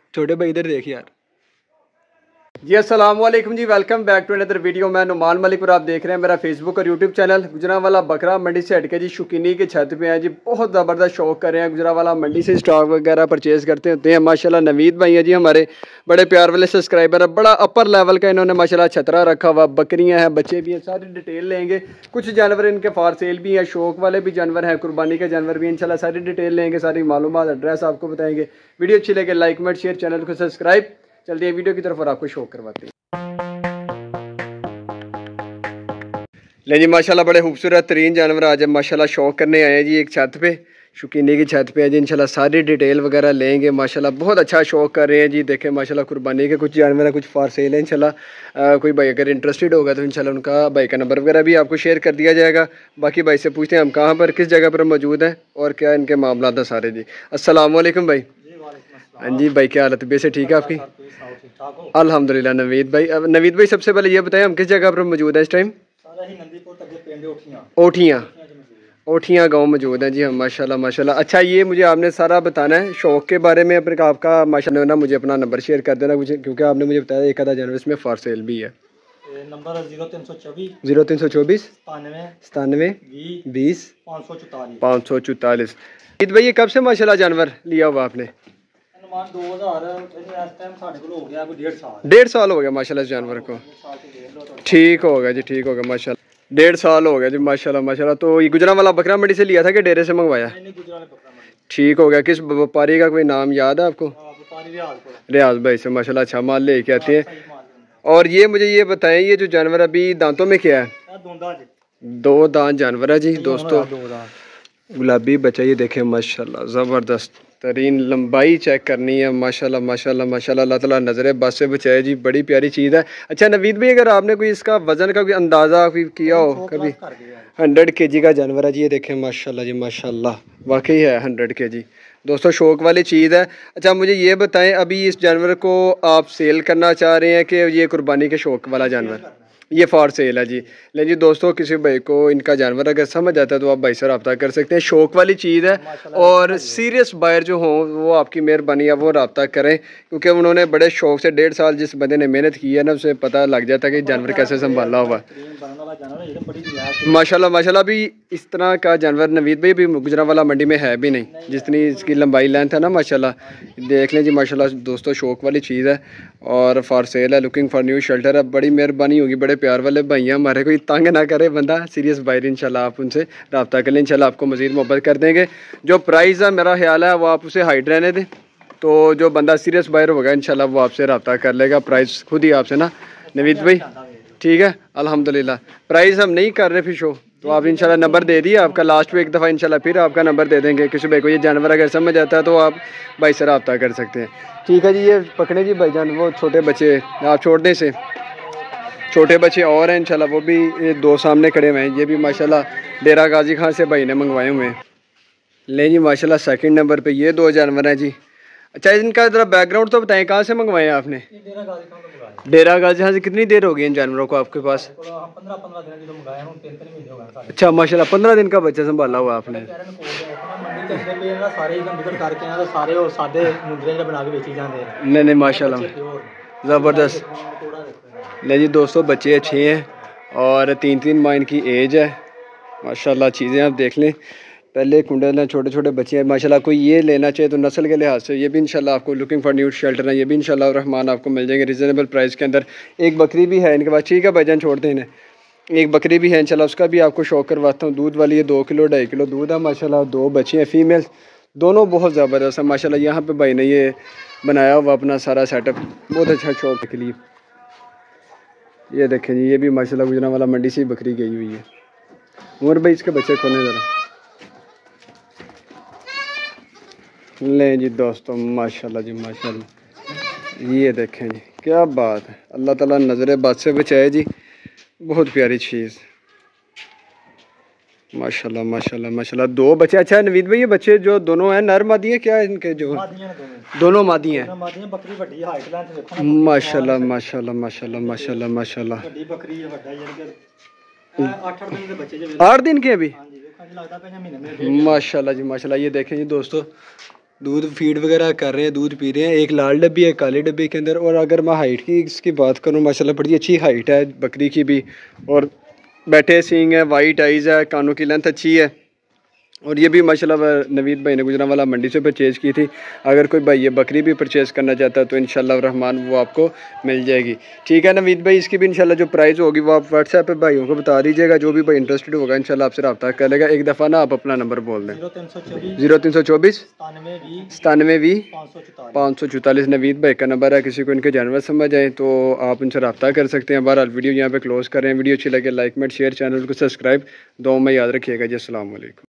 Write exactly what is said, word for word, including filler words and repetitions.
छोटे भाई इधर देख यार। जी अस्सलाम वालेकुम जी, welcome back to another video. मैं नुमान मलिक और आप देख रहे हैं मेरा फेसबुक और यूट्यूब चैनल। गुजरांवाला बकरा मंडी से हटके जी शुकीनी की छत पे हैं जी। बहुत ज़बरदस्त शौक कर रहे हैं, गुजरांवाला मंडी से स्टॉक वगैरह परचेज़ करते होते हैं। माशाल्लाह नवीद भाई हैं जी हमारे बड़े प्यार वाले सब्सक्राइबर है। बड़ा अपर लेवल का इन्होंने माशाल्लाह छतरा रखा हुआ, बकरियाँ हैं, बच्चे भी हैं, सारी डिटेल लेंगे। कुछ जानवर इनके फॉर सेल भी हैं, शौक वाले भी जानवर हैं, कुर्बानी के जानवर भी। इंशाल्लाह सारी डिटेल लेंगे, सारी मालूमात एड्रेस आपको बताएंगे। वीडियो अच्छी लगे लाइक कमेंट शेयर, चैनल को सब्सक्राइब। चलते हैं वीडियो की तरफ और आपको शौक करवाते हैं। ले जी माशाल्लाह बड़े खूबसूरत तरीन जानवर आज माशाल्लाह शौक करने आए हैं जी एक छत पे, शुकीनी की छत पे है जी। इंशाल्लाह सारी डिटेल वगैरह लेंगे। माशाल्लाह बहुत अच्छा शौक कर रहे हैं जी। देखें माशाल्लाह कुर्बानी के कुछ जानवर हैं, कुछ फॉर सेल है। इंशाल्लाह कोई भाई अगर इंटरेस्टेड होगा तो इंशाल्लाह उनका भाई का नंबर वगैरह भी आपको शेयर कर दिया जाएगा। बाकी भाई से पूछते हैं हम कहाँ पर किस जगह पर मौजूद हैं और क्या इनके मामला था सारे जी। अस्सलाम वालेकुम भाई। हाँ जी भाई, क्या हालत है? से ठीक है आपकी? अल्हम्दुलिल्लाह। नवीद भाई, अब नवीद भाई सबसे पहले ये बताएं हम किस जगह पर मौजूद है इस टाइम? ओठियाँ ओठियाँ गांव मौजूद हैं जी हम। माशाल्लाह माशाल्लाह। अच्छा ये मुझे आपने सारा बताना है शौक के बारे में अपने आपका। माशाल्लाह ना मुझे अपना नंबर शेयर कर देना मुझे, क्योंकि आपने मुझे बताया एक आधा जानवर इसमें फॉर सेल भी है। नंबर जीरो तीन सौ चौबीस जीरो तीन सौ चौबीस सतानवे सतानवे बीस पाँच सौ चौतालीस पाँच सौ चौतालीस। ईद भाई ये कब से माशाल्लाह जानवर लिया हुआ आपने? डेढ़ साल हो गया माशाल्लाह इस जानवर को। ठीक हो गया जी, ठीक हो गया माशाल्लाह। डेढ़ साल हो गया जी माशाल्लाह माशाल्लाह। तो ये गुजरांवाला बकरा मंडी से लिया था कि डेरे से मंगवाया? ठीक हो गया। किस व्यापारी का कोई नाम याद है आपको? रियाज भाई से माशाल्लाह अच्छा माल लेके आते हैं। और ये मुझे ये बताएं ये जो जानवर अभी दांतों में क्या है? दो दांत जानवर है जी दोस्तों। गुलाबी बच्चा ये देखें माशाल्लाह ज़बरदस्त तरीन लंबाई चेक करनी है। माशाल्लाह माशाल्लाह माशाल्लाह। अल्लाह ताला नज़रे बस से बचाए जी, बड़ी प्यारी चीज़ है। अच्छा नवीद भाई, अगर आपने कोई इसका वज़न का कोई अंदाज़ा किया हो कभी? हंड्रेड के जी का जानवर है जी ये देखें माशाल्लाह जी माशाल्लाह। वाकई है हंड्रेड के जी दोस्तों, शौक वाली चीज़ है। अच्छा मुझे ये बताएं अभी इस जानवर को आप सेल करना चाह रहे हैं कि ये कुर्बानी के शौक वाला जानवर? ये फॉर सेल है जी। लेकिन जी दोस्तों किसी भाई को इनका जानवर अगर समझ आता है तो आप भाई से रब्ता कर सकते हैं। शौक वाली चीज़ है और सीरियस बायर जो हों वो आपकी मेहरबानी है वो रब्ता करें, क्योंकि उन्होंने बड़े शौक से डेढ़ साल जिस बंदे ने मेहनत की है ना उसे पता लग जाता है कि जानवर कैसे संभाला हुआ। माशाल्लाह माशाल्लाह। अभी इस तरह का जानवर नवीद भाई भी गुजरांवाला मंडी में है भी नहीं, जितनी इसकी लंबाई लेंथ है ना माशाल्लाह। देख लें जी माशाल्लाह दोस्तों, शौक वाली चीज़ है और फॉर सेल है। लुकिंग फॉर न्यू शेल्टर है। बड़ी मेहरबानी होगी, बड़े प्यार वाले भाई हमारे, कोई तंग ना करे बंदा, सीरियस बायर इंशाल्लाह आप उनसे रब्ता कर लें। इंशाल्लाह आपको मज़ीद मोहब्बत कर देंगे। जो प्राइस है मेरा ख्याल है वो आप उसे हाइट रहने दें, तो जो बंदा सीरियस बायर होगा इंशाल्लाह वो आपसे रब्ता कर लेगा। प्राइस खुद ही आपसे ना नवीद भाई, ठीक है अल्हम्दुलिल्लाह। प्राइस हम नहीं कर रहे फिर शो, तो आप इंशाल्लाह नंबर दे दिए आपका लास्ट में एक दफ़ा, इंशाल्लाह फिर आपका नंबर दे देंगे। किसी भाई को ये जानवर अगर समझ आता है तो आप भाई से रब्ता कर सकते हैं। ठीक है जी। ये पकड़े जी भाईजान वो छोटे बच्चे आप छोड़ने से छोटे बच्चे और हैं इंशाल्लाह, वो भी ये दो सामने खड़े हुए हैं। ये भी माशाल्लाह डेरा गाजी खान से भाई ने मंगवाए हुए हैं। ले जी माशाल्लाह सेकंड नंबर पे ये दो जानवर हैं जी। अच्छा इनका ज़रा बैकग्राउंड तो बताएं, कहाँ से मंगवाए हैं आपने? डेरा गाजी खान से। कितनी देर हो गई इन जानवरों को आपके पास? अच्छा माशाल्लाह पंद्रह दिन का बच्चा संभाला हुआ आपने। नहीं नहीं माशाल्लाह ज़बरदस्त। नहीं जी दोस्तों बच्चे अच्छे हैं और तीन तीन माह इनकी एज है माशाल्लाह। चीज़ें आप देख लें, पहले कुंडल हैं, छोटे छोटे बच्चे हैं माशाल्लाह। कोई ये लेना चाहिए तो नस्ल के लिहाज से ये भी इंशाल्लाह आपको लुकिंग फॉर न्यू शेल्टर है, ये भी इंशाल्लाह रहमान आपको मिल जाएंगे रिजनेबल प्राइस के अंदर। एक बकरी भी है इनके पास, ठीक है भाईजान छोड़ते हैं। एक बकरी भी है इंशाल्लाह, उसका भी आपको शौक करवाता हूँ। दूध वाली है, दो किलो ढाई किलो दूध है माशाल्लाह। दो बच्चे हैं फीमेल, दोनों बहुत ज़बरदस्त है माशाल्लाह। यहाँ पे भाई ने ये बनाया हुआ अपना सारा सेटअप, बहुत अच्छा शौक के लिए। ये देखें जी, ये भी माशाल्लाह गुजरांवाला मंडी से ही बकरी गई हुई है। उमर भाई इसके बच्चे खोलने ज़रा। लें जी दोस्तों माशाल्लाह जी माशाल्लाह। ये देखें जी क्या बात है, अल्लाह ताला नज़र बद से बचाए जी, बहुत प्यारी चीज़ माशाल्लाह माशाल्लाह माशाल्लाह। दो बच्चे। अच्छा नवीद भाई ये बच्चे जो दोनों हैं नर मादी हैं क्या इनके? जो दोनों मादी हैं माशाल्लाह माशाल्लाह माशाल्लाह माशाल्लाह माशाल्लाह। आठ दिन के अभी माशाल्लाह जी माशाल्लाह। ये देखें जी दोस्तों दूध फीड वगैरह कर रहे हैं, दूध पी रहे हैं। एक लाल डब्बी है काली डब्बी के अंदर। और अगर मैं हाइट की इसकी बात करूँ, माशाल्लाह बड़ी अच्छी हाइट है बकरी की भी, और बैठे सींग है, वाइट आइज़ है, कानों की लेंथ अच्छी है। और ये भी माशाल्लाह नवीद भाई ने गुजरांवाला मंडी से परचेज़ की थी। अगर कोई भाई ये बकरी भी परचेज़ करना चाहता है तो इंशाल्लाह रहमान वो आपको मिल जाएगी। ठीक है नवीद भाई, इसकी भी इंशाल्लाह जो प्राइस होगी वो आप व्हाट्सएप पे भाइयों को बता दीजिएगा। जो भी भाई इंटरेस्टेड होगा इंशाल्लाह आपसे रब्ता कर लेगा। एक दफ़ा ना आप अपना नंबर बोल दें। जीरो तीन सौ चौबीस जीरो तीन सौ चौबीस सतानवे बीस सतानवे वी पाँच सौ चौतालीस पाँच सौ चौतालीस नवीद भाई का नंबर है। किसी को इनके जानवर समझ आए तो आप उनसे रब्ता कर सकते हैं। बहरहाल वीडियो यहाँ पे क्लोज़ करें। वीडियो अच्छी लगे लाइक मेट शेयर, चैनल को सब्सक्राइब, दुआ में याद रखिएगा जी। अस्सलाम वालेकुम।